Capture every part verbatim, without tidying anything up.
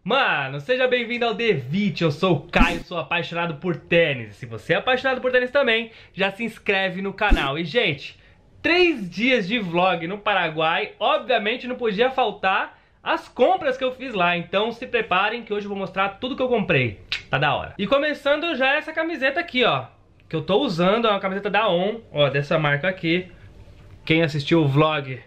Mano, seja bem-vindo ao The Vit, eu sou o Caio, sou apaixonado por tênis. Se você é apaixonado por tênis também, já se inscreve no canal. E gente, três dias de vlog no Paraguai, obviamente não podia faltar as compras que eu fiz lá. Então se preparem que hoje eu vou mostrar tudo que eu comprei, tá da hora. E começando já essa camiseta aqui, ó, que eu tô usando, é uma camiseta da On, ó, dessa marca aqui. Quem assistiu o vlog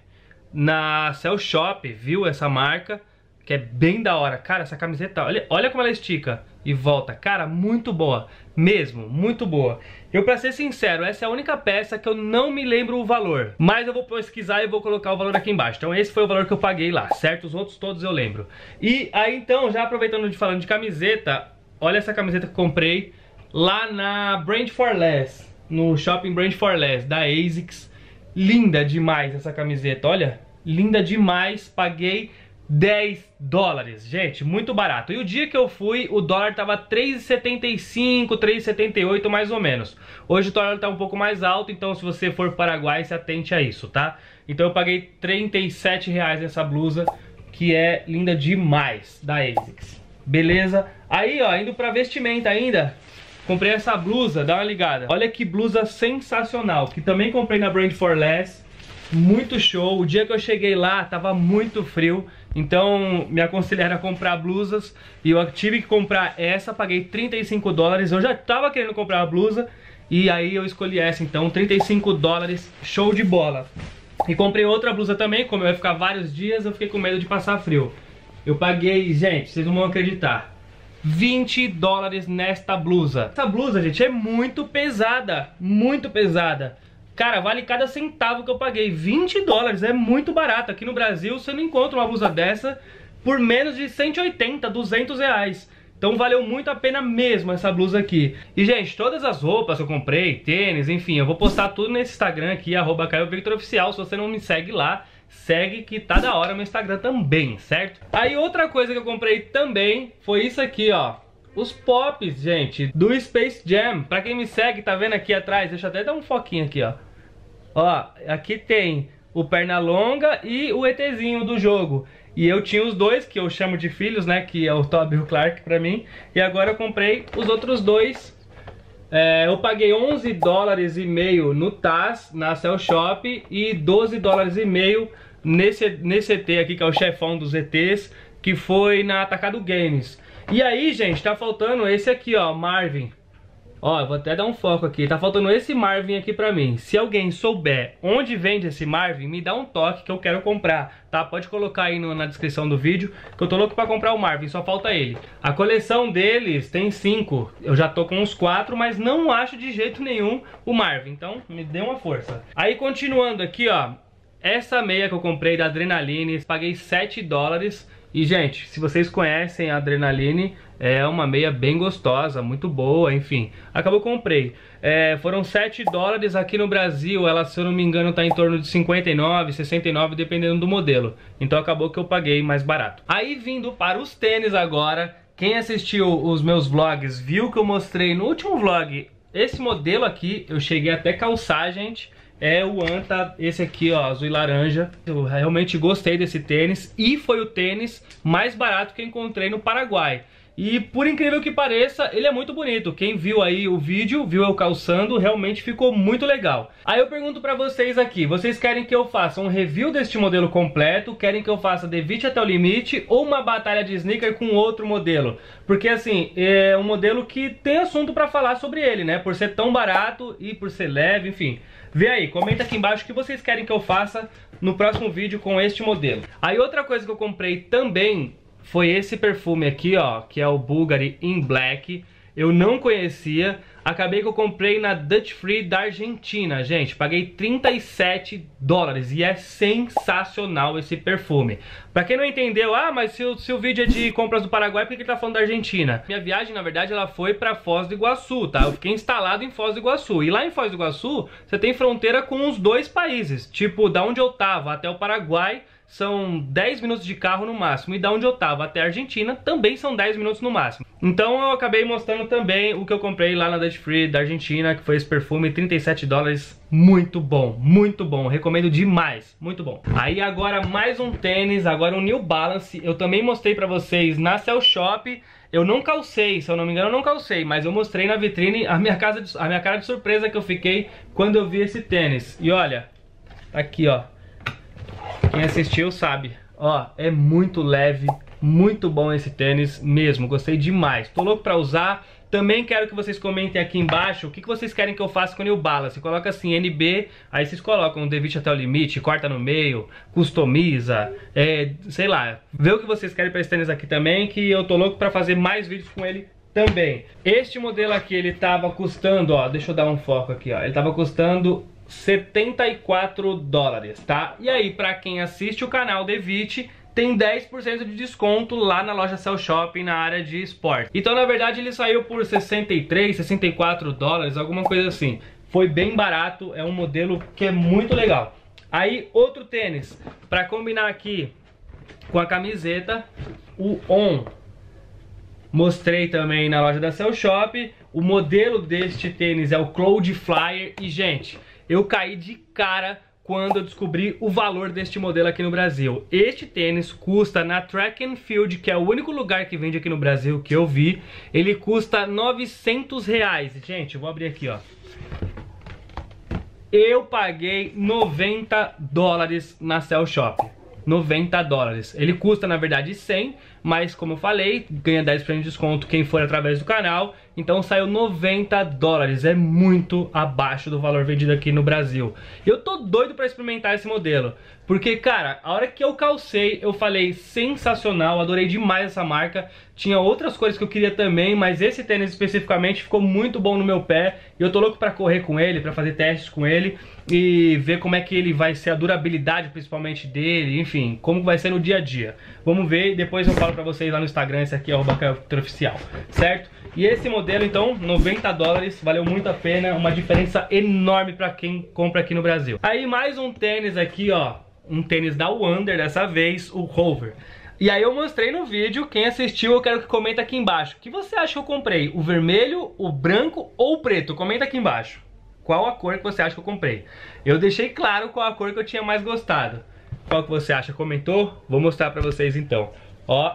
na Cell Shop viu essa marca, que é bem da hora. Cara, essa camiseta, olha, olha como ela estica e volta. Cara, muito boa, mesmo, muito boa. Eu, pra ser sincero, essa é a única peça que eu não me lembro o valor, mas eu vou pesquisar e vou colocar o valor aqui embaixo. Então esse foi o valor que eu paguei lá, certo? Os outros todos eu lembro. E aí então, já aproveitando de falando de camiseta, olha essa camiseta que eu comprei lá na Brand for Less, no shopping Brand for Less, da ASICS. Linda demais essa camiseta, olha, linda demais. Paguei dez dólares, gente, muito barato. E o dia que eu fui, o dólar tava três e setenta e cinco, três e setenta e oito mais ou menos. Hoje o dólar tá um pouco mais alto, então se você for para o Paraguai, se atente a isso, tá? Então eu paguei trinta e sete reais nessa blusa, que é linda demais, da ASICS. Beleza? Aí, ó, indo pra vestimenta ainda, comprei essa blusa, dá uma ligada. Olha que blusa sensacional, que também comprei na Brand for Less. Muito show. O dia que eu cheguei lá tava muito frio, então me aconselharam a comprar blusas e eu tive que comprar essa. Paguei trinta e cinco dólares. Eu já tava querendo comprar a blusa e aí eu escolhi essa, então trinta e cinco dólares, show de bola. E comprei outra blusa também, como eu ia ficar vários dias, eu fiquei com medo de passar frio. Eu paguei, gente, vocês não vão acreditar, vinte dólares nesta blusa. Essa blusa, gente, é muito pesada, muito pesada. Cara, vale cada centavo que eu paguei. vinte dólares, é muito barato. Aqui no Brasil você não encontra uma blusa dessa por menos de cento e oitenta, duzentos reais. Então valeu muito a pena mesmo essa blusa aqui. E gente, todas as roupas que eu comprei, tênis, enfim, eu vou postar tudo nesse Instagram aqui, arroba Caio Victor Oficial. Se você não me segue lá, segue que tá da hora no Instagram também, certo? Aí outra coisa que eu comprei também foi isso aqui, ó. Os pops, gente, do Space Jam. Pra quem me segue, tá vendo aqui atrás? Deixa eu até dar um foquinho aqui, ó. Ó, aqui tem o Pernalonga e o ETzinho do jogo. E eu tinha os dois, que eu chamo de filhos, né? Que é o Toby e o Clark pra mim. E agora eu comprei os outros dois. É, eu paguei onze dólares e meio no Taz, na Cell Shop. E doze dólares e meio nesse, nesse E T aqui, que é o chefão dos E Ts, que foi na Atacado Games. E aí, gente, tá faltando esse aqui, ó, Marvin. Ó, eu vou até dar um foco aqui. Tá faltando esse Marvin aqui pra mim. Se alguém souber onde vende esse Marvin, me dá um toque que eu quero comprar, tá? Pode colocar aí no, na descrição do vídeo, que eu tô louco pra comprar o Marvin, só falta ele. A coleção deles tem cinco. Eu já tô com uns quatro, mas não acho de jeito nenhum o Marvin. Então, me dê uma força. Aí, continuando aqui, ó. Essa meia que eu comprei da Adrenaline, paguei sete dólares. E, gente, se vocês conhecem a Adrenaline, é uma meia bem gostosa, muito boa, enfim. Acabou que eu comprei. É, foram sete dólares. Aqui no Brasil, ela, se eu não me engano, tá em torno de cinquenta e nove, sessenta e nove, dependendo do modelo. Então acabou que eu paguei mais barato. Aí, vindo para os tênis agora. Quem assistiu os meus vlogs viu que eu mostrei no último vlog esse modelo aqui. Eu cheguei até calçar, gente. É o Anta, esse aqui, ó, azul e laranja. Eu realmente gostei desse tênis e foi o tênis mais barato que eu encontrei no Paraguai. E por incrível que pareça, ele é muito bonito. Quem viu aí o vídeo, viu eu calçando, realmente ficou muito legal. Aí eu pergunto pra vocês aqui, vocês querem que eu faça um review deste modelo completo? Querem que eu faça The Vit até o limite? Ou uma batalha de sneaker com outro modelo? Porque assim, é um modelo que tem assunto pra falar sobre ele, né? Por ser tão barato e por ser leve, enfim. Vê aí, comenta aqui embaixo o que vocês querem que eu faça no próximo vídeo com este modelo. Aí outra coisa que eu comprei também foi esse perfume aqui, ó, que é o Bulgari in Black. Eu não conhecia, acabei que eu comprei na Duty Free da Argentina, gente. Paguei trinta e sete dólares e é sensacional esse perfume. Pra quem não entendeu, ah, mas se o, se o vídeo é de compras do Paraguai, por que ele tá falando da Argentina? Minha viagem, na verdade, ela foi pra Foz do Iguaçu, tá? Eu fiquei instalado em Foz do Iguaçu. E lá em Foz do Iguaçu, você tem fronteira com os dois países. Tipo, da onde eu tava até o Paraguai, são dez minutos de carro no máximo, e da onde eu tava até a Argentina também são dez minutos no máximo. Então eu acabei mostrando também o que eu comprei lá na Duty Free da Argentina, que foi esse perfume, trinta e sete dólares, muito bom, muito bom, recomendo demais, muito bom. Aí agora mais um tênis, agora um New Balance, eu também mostrei pra vocês na Cell Shop. Eu não calcei, se eu não me engano eu não calcei, mas eu mostrei na vitrine a minha, casa de, a minha cara de surpresa que eu fiquei quando eu vi esse tênis. E olha, aqui ó, quem assistiu sabe, ó, é muito leve, muito bom esse tênis mesmo, gostei demais. Tô louco pra usar. Também quero que vocês comentem aqui embaixo o que, que vocês querem que eu faça com o New Balance. Coloca assim, N B, aí vocês colocam Devite até o limite, corta no meio, customiza, é, sei lá. Vê o que vocês querem pra esse tênis aqui também, que eu tô louco pra fazer mais vídeos com ele também. Este modelo aqui, ele tava custando, ó, deixa eu dar um foco aqui, ó. Ele tava custando setenta e quatro dólares, tá? E aí, pra quem assiste o canal Devite, tem dez por cento de desconto lá na loja Cell Shopping na área de esporte. Então na verdade ele saiu por sessenta e três, sessenta e quatro dólares, alguma coisa assim. Foi bem barato, é um modelo que é muito legal. Aí outro tênis, para combinar aqui com a camiseta, o On. Mostrei também na loja da Cell Shop. O modelo deste tênis é o Cloud Flyer. E gente, eu caí de cara quando eu descobri o valor deste modelo aqui no Brasil. Este tênis custa na Track and Field, que é o único lugar que vende aqui no Brasil que eu vi, ele custa novecentos reais. Gente, eu vou abrir aqui, ó. Eu paguei noventa dólares na Cell Shop. noventa dólares. Ele custa, na verdade, cem, mas como eu falei, ganha dez por cento de desconto quem for através do canal. Então saiu noventa dólares, é muito abaixo do valor vendido aqui no Brasil. Eu tô doido pra experimentar esse modelo, porque, cara, a hora que eu calcei, eu falei, sensacional, adorei demais essa marca. Tinha outras cores que eu queria também, mas esse tênis especificamente ficou muito bom no meu pé. E eu tô louco pra correr com ele, pra fazer testes com ele e ver como é que ele vai ser, a durabilidade principalmente dele, enfim, como vai ser no dia a dia. Vamos ver e depois eu falo pra vocês lá no Instagram, esse aqui é o arroba Caio Victor Oficial, certo? E esse modelo, então, noventa dólares, valeu muito a pena, uma diferença enorme pra quem compra aqui no Brasil. Aí mais um tênis aqui, ó, um tênis da Wander, dessa vez, o Hover. E aí eu mostrei no vídeo, quem assistiu eu quero que comenta aqui embaixo. O que você acha que eu comprei? O vermelho, o branco ou o preto? Comenta aqui embaixo. Qual a cor que você acha que eu comprei? Eu deixei claro qual a cor que eu tinha mais gostado. Qual que você acha? Comentou? Vou mostrar pra vocês então. Ó,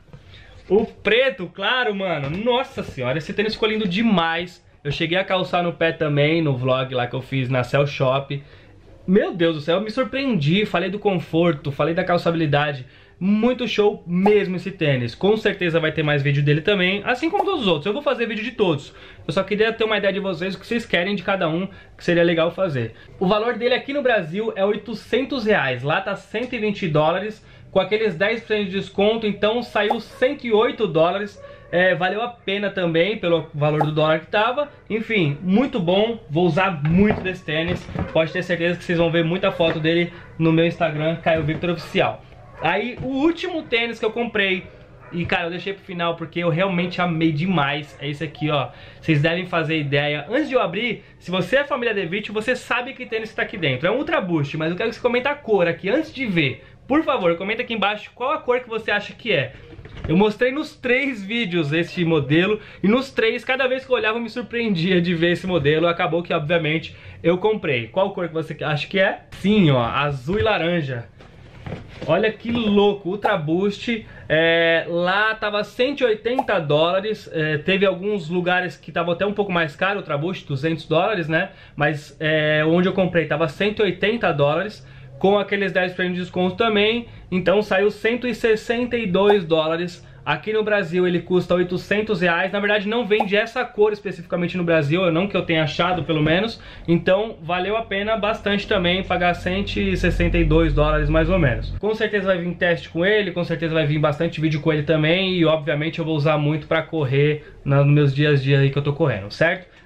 o preto, claro, mano. Nossa senhora, esse tênis ficou lindo demais. Eu cheguei a calçar no pé também, no vlog lá que eu fiz na Cell Shop. Meu Deus do céu, eu me surpreendi. Falei do conforto, falei da calçabilidade. Muito show mesmo esse tênis. Com certeza vai ter mais vídeo dele também, assim como todos os outros. Eu vou fazer vídeo de todos. Eu só queria ter uma ideia de vocês, o que vocês querem de cada um, que seria legal fazer. O valor dele aqui no Brasil é oitocentos reais. Lá tá cento e vinte dólares. Com aqueles dez por cento de desconto, então saiu cento e oito dólares. É, valeu a pena também pelo valor do dólar que tava. Enfim, muito bom. Vou usar muito desse tênis. Pode ter certeza que vocês vão ver muita foto dele no meu Instagram, Caio Victor Oficial. Aí o último tênis que eu comprei, e cara, eu deixei pro final porque eu realmente amei demais, é esse aqui, ó. Vocês devem fazer ideia. Antes de eu abrir, se você é família Devite, você sabe que tênis tá aqui dentro. É um Ultra Boost, mas eu quero que você comente a cor aqui antes de ver. Por favor, comenta aqui embaixo qual a cor que você acha que é. Eu mostrei nos três vídeos esse modelo, e nos três, cada vez que eu olhava, eu me surpreendia de ver esse modelo. Acabou que, obviamente, eu comprei. Qual cor que você acha que é? Sim, ó, azul e laranja. Olha que louco, Ultra Boost, é, lá tava cento e oitenta dólares, é, teve alguns lugares que tava até um pouco mais caro, Ultra Boost, duzentos dólares, né? Mas é, onde eu comprei tava cento e oitenta dólares, com aqueles dez por cento de desconto também, então saiu cento e sessenta e dois dólares. Aqui no Brasil ele custa oitocentos reais, na verdade não vende essa cor especificamente no Brasil, não que eu tenha achado pelo menos, então valeu a pena bastante também pagar cento e sessenta e dois dólares mais ou menos. Com certeza vai vir teste com ele, com certeza vai vir bastante vídeo com ele também, e obviamente eu vou usar muito pra correr nos meus dias a dias aí que eu tô correndo, certo?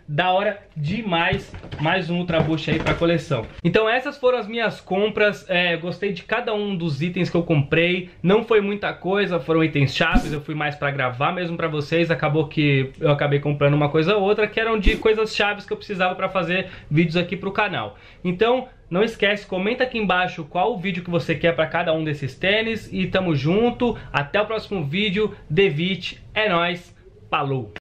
da hora demais, mais um Ultra Boost aí pra coleção. Então essas foram as minhas compras, é, gostei de cada um dos itens que eu comprei, não foi muita coisa, foram itens chaves, eu fui mais pra gravar mesmo pra vocês, acabou que eu acabei comprando uma coisa ou outra, que eram de coisas chaves que eu precisava pra fazer vídeos aqui pro canal. Então, não esquece, comenta aqui embaixo qual o vídeo que você quer pra cada um desses tênis e tamo junto, até o próximo vídeo, Devit, é nóis, falou!